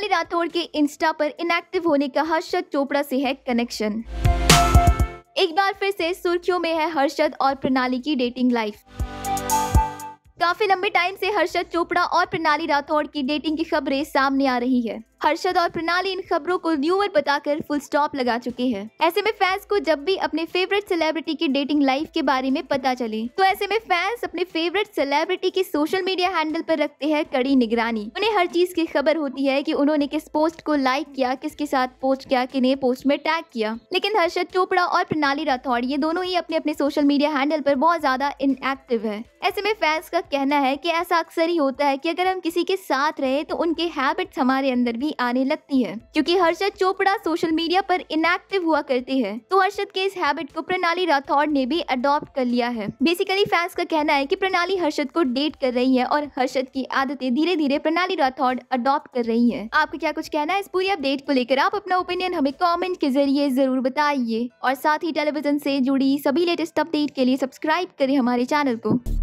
प्रणाली राठौड़ के इंस्टा पर इनएक्टिव होने का हर्षद चोपड़ा से है कनेक्शन। एक बार फिर से सुर्खियों में है हर्षद और प्रणाली की डेटिंग लाइफ। काफी लंबे टाइम से हर्षद चोपड़ा और प्रणाली राठौड़ की डेटिंग की खबरें सामने आ रही है। हर्षद और प्रणाली इन खबरों को न्यूअर बताकर फुल स्टॉप लगा चुके हैं। ऐसे में फैंस को जब भी अपने फेवरेट सेलिब्रिटी की डेटिंग लाइफ के बारे में पता चले तो ऐसे में फैंस अपने फेवरेट सेलिब्रिटी की सोशल मीडिया हैंडल पर रखते हैं कड़ी निगरानी। उन्हें हर चीज की खबर होती है कि उन्होंने किस पोस्ट को लाइक किया, किसके साथ पोस्ट किया, किन्हें पोस्ट में टैग किया। लेकिन हर्षद चोपड़ा और प्रणाली राठौड़ ये दोनों ही अपने अपने सोशल मीडिया हैंडल पर बहुत ज्यादा इनएक्टिव है। ऐसे में फैंस का कहना है कि ऐसा अक्सर ही होता है कि अगर हम किसी के साथ रहे तो उनके हैबिट्स हमारे अंदर भी आने लगती है। क्योंकि हर्षद चोपड़ा सोशल मीडिया पर इनएक्टिव हुआ करते हैं तो हर्षद के इस हैबिट को प्रणाली राठौड़ ने भी अडॉप्ट कर लिया है। बेसिकली फैंस का कहना है कि प्रणाली हर्षद को डेट कर रही है और हर्षद की आदतें धीरे धीरे प्रणाली राठौड़ अडॉप्ट कर रही है। आपको क्या कुछ कहना है इस पूरी अपडेट को लेकर? आप अपना ओपिनियन हमें कमेंट के जरिए जरूर बताइए और साथ ही टेलीविजन से जुड़ी सभी लेटेस्ट अपडेट के लिए सब्सक्राइब करें हमारे चैनल को।